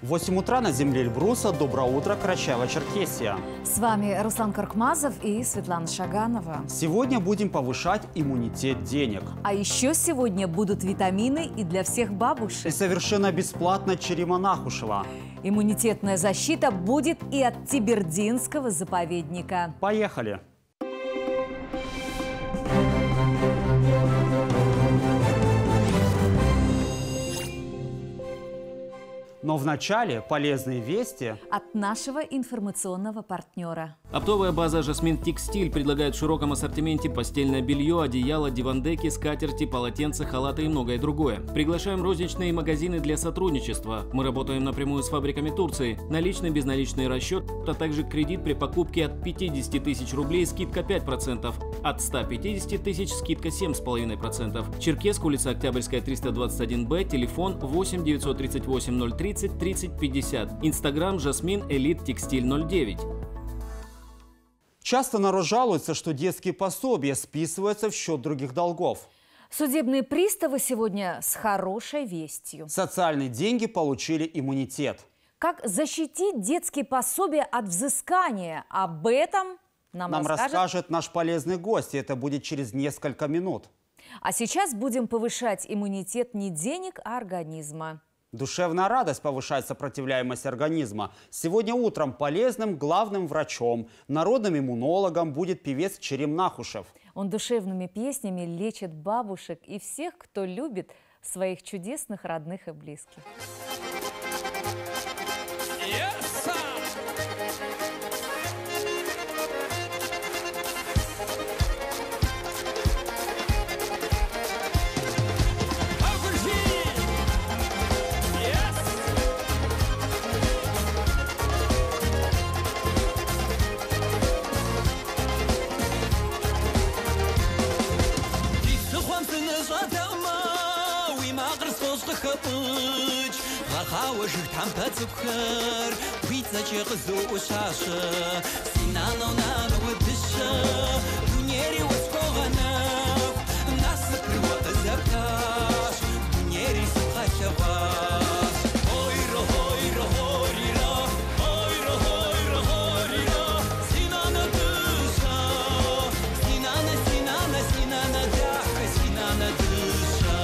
В 8 утра на земле Эльбруса. Доброе утро, Карачаево-Черкесия. С вами Руслан Каркмазов и Светлана Шаганова. Сегодня будем повышать иммунитет денег. А еще сегодня будут витамины и для всех И бабушек. совершенно бесплатно Черемонахушева. Иммунитетная защита будет и от Тибердинского заповедника. Поехали! Но вначале полезные вести. От нашего информационного партнера. Оптовая база «Жасмин Текстиль» предлагает в широком ассортименте постельное белье, одеяло, дивандеки, скатерти, полотенца, халаты и многое другое. Приглашаем розничные магазины для сотрудничества. Мы работаем напрямую с фабриками Турции. Наличный, безналичный расчет, а также кредит при покупке от 50 тысяч рублей скидка 5%, от 150 тысяч скидка 7,5%. Черкесск, улица Октябрьская, 321Б, телефон 8 938 030 30 50. Инстаграм «Жасмин Элит Текстиль 09». Часто народ жалуется, что детские пособия списываются в счет других долгов. Судебные приставы сегодня с хорошей вестью. Социальные деньги получили иммунитет. Как защитить детские пособия от взыскания? Об этом нам расскажет наш полезный гость, и это будет через несколько минут. А сейчас будем повышать иммунитет не денег, а организма. Душевная радость повышает сопротивляемость организма. Сегодня утром полезным главным врачом, народным иммунологом будет певец Черем Нахушев. Он душевными песнями лечит бабушек и всех, кто любит своих чудесных родных и близких. وجهك عم تتبخر ويتسجي غزو وشاشة سينانا ونانا ودشة دنيري وسكو غناف ناس سكر وقزبتاش دنيري سبخة شواش هويرا هويرا هوريرا هويرا هويرا هوريرا سينانا دشة سينانا سينانا سينانا داحة سينانا دشة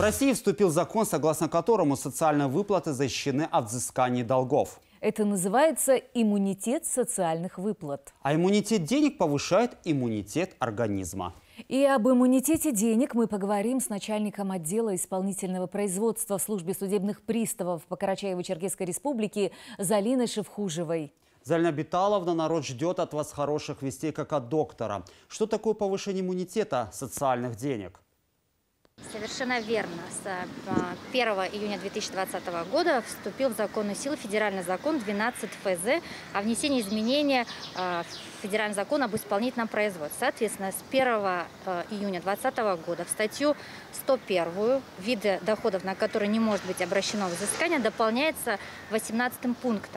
России вступил закон, согласно которому социальные выплаты защищены от взыскания долгов. Это называется иммунитет социальных выплат. А иммунитет денег повышает иммунитет организма. И об иммунитете денег мы поговорим с начальником отдела исполнительного производства в службе судебных приставов по Карачаево-Черкесской республике Залиной Шевхужевой. Залина Биталовна, народ ждет от вас хороших вестей, как от доктора. Что такое повышение иммунитета социальных денег? Совершенно верно. С 1 июня 2020 года вступил в законную силу федеральный закон 12 ФЗ о внесении изменения в федеральный закон об исполнительном производстве. Соответственно, с 1 июня 2020 года в статью 101 виды доходов, на которые не может быть обращено взыскание, дополняется 18 пунктом.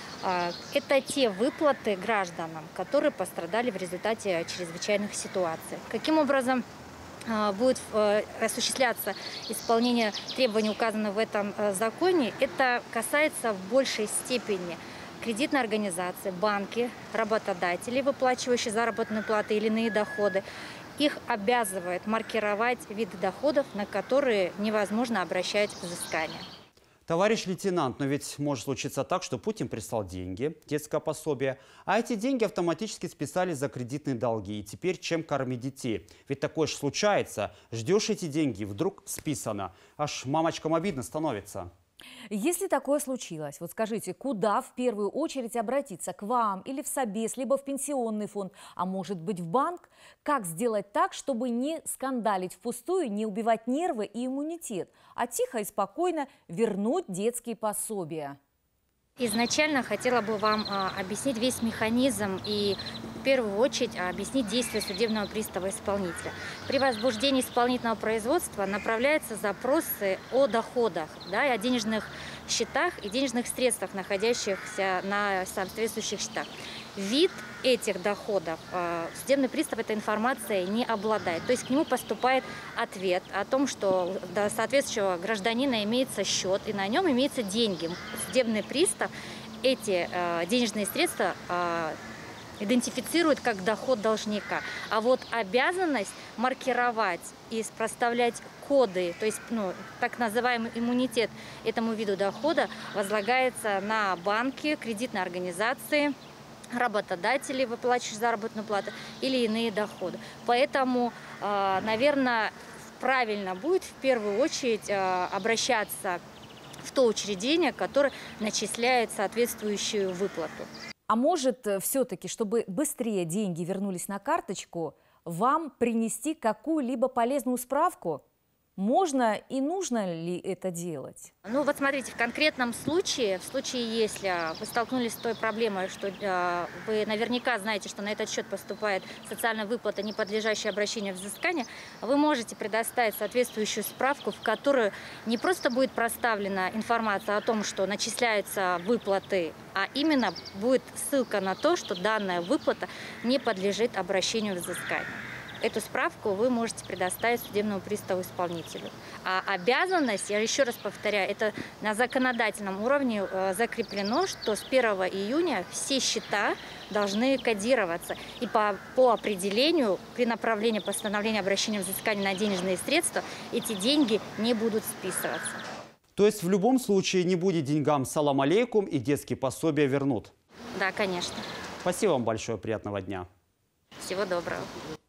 Это те выплаты гражданам, которые пострадали в результате чрезвычайных ситуаций. Каким образом будет осуществляться исполнение требований, указанных в этом законе, это касается в большей степени кредитной организации, банки, работодателей, выплачивающие заработные платы или иные доходы. Их обязывает маркировать виды доходов, на которые невозможно обращать взыскание. Товарищ лейтенант, но ведь может случиться так, что Путин прислал деньги, детское пособие, а эти деньги автоматически списались за кредитные долги. И теперь чем кормить детей? Ведь такое же случается. Ждешь эти деньги, вдруг списано. Аж мамочкам обидно становится. Если такое случилось, вот скажите, куда в первую очередь обратиться? К вам или в Собес, либо в пенсионный фонд, а может быть в банк? Как сделать так, чтобы не скандалить впустую, не убивать нервы и иммунитет, а тихо и спокойно вернуть детские пособия? Изначально хотела бы вам объяснить весь механизм и в первую очередь объяснить действия судебного пристава-исполнителя. При возбуждении исполнительного производства направляются запросы о доходах, да, и о денежных счетах и денежных средствах, находящихся на соответствующих счетах. Вид этих доходов судебный пристав этой информацией не обладает. То есть к нему поступает ответ о том, что до соответствующего гражданина имеется счет и на нем имеются деньги. Судебный пристав эти денежные средства идентифицирует как доход должника. А вот обязанность маркировать и проставлять коды, то есть так называемый иммунитет этому виду дохода, возлагается на банки, кредитные организации, работодателей, выплачивающих заработную плату или иные доходы. Поэтому, наверное, правильно будет в первую очередь обращаться в то учреждение, которое начисляет соответствующую выплату. А может, все-таки, чтобы быстрее деньги вернулись на карточку, вам принести какую-либо полезную справку? Можно и нужно ли это делать? Ну вот смотрите, в конкретном случае, если вы столкнулись с той проблемой, что вы наверняка знаете, что на этот счет поступает социальная выплата, не подлежащая обращению взыскания, вы можете предоставить соответствующую справку, в которой не просто будет проставлена информация о том, что начисляются выплаты, а именно будет ссылка на то, что данная выплата не подлежит обращению взыскания. Эту справку вы можете предоставить судебному приставу-исполнителю. А обязанность, я еще раз повторяю, это на законодательном уровне закреплено, что с 1 июня все счета должны кодироваться. И по определению, при направлении постановления обращения взыскания на денежные средства, эти деньги не будут списываться. То есть в любом случае не будет деньгам салам алейкум и детские пособия вернут? Да, конечно. Спасибо вам большое, приятного дня. Всего доброго.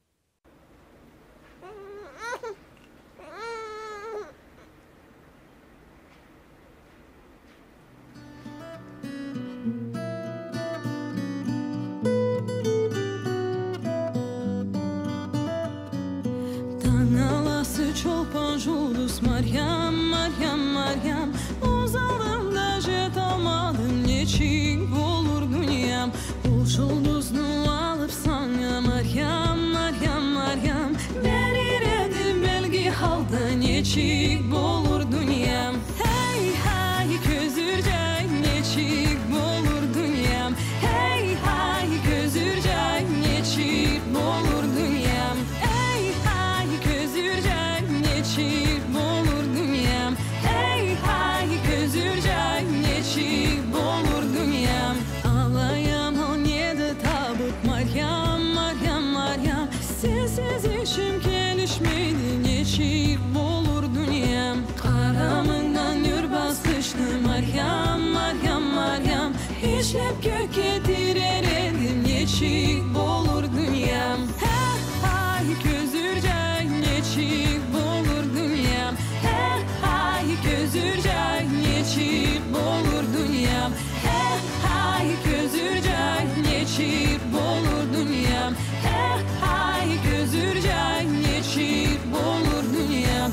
Çolpan Julius Meryem, Meryem, Meryem Uzalımda jet almadım Neçik olur dünyam Ul жұлдызны alıp sana Meryem, Meryem, Meryem Verir edim belgi halda Neçik olur dünyam Hey, hey, közürcek Neçik olur dünyam Hey, hey, közürcek Neçik olur dünyam Hey, hey, közürcek Neçik olur dünyam Hey, hey, közürcek Neçik olur dünyam Ağlayam 17 Güneşlep göke direredim Neçik bolur dünyam Hey közürce Neçik bolur dünyam Hey közürce Neçik bolur dünyam Hey közürce Neçik bolur dünyam Hey közürce Neçik bolur dünyam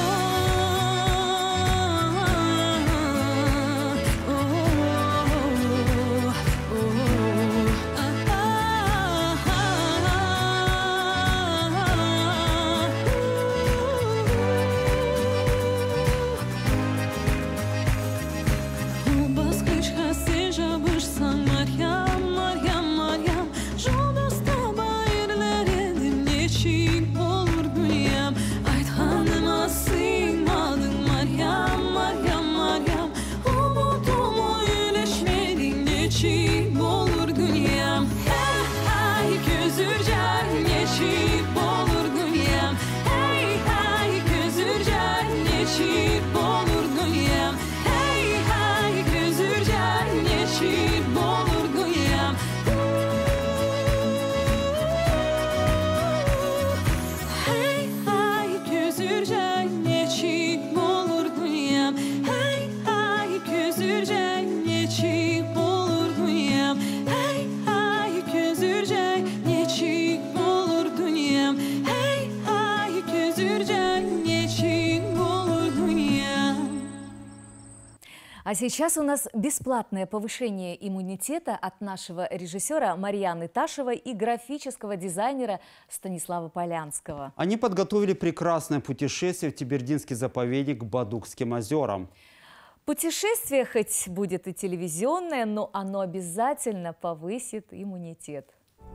А сейчас у нас бесплатное повышение иммунитета от нашего режиссера Марьяны Ташевой и графического дизайнера Станислава Полянского. Они подготовили прекрасное путешествие в Тибердинский заповедник к Бадукским озерам. Путешествие хоть будет и телевизионное, но оно обязательно повысит иммунитет.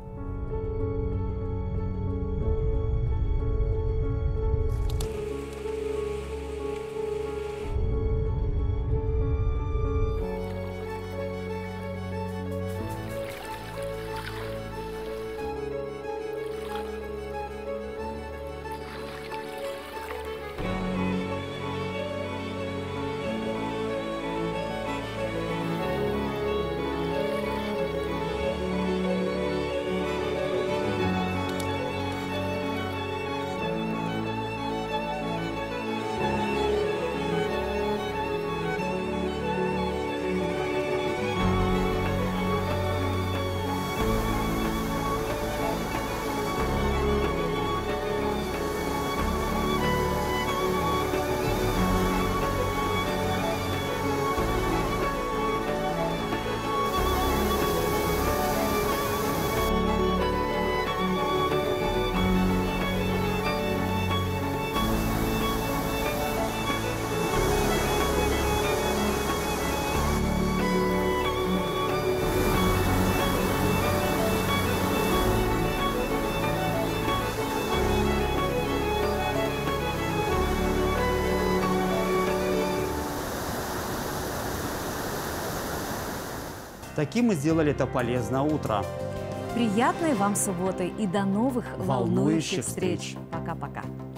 Таким мы сделали это полезное утро. Приятной вам субботы и до новых волнующих Волнующих встреч. встреч. Пока-пока.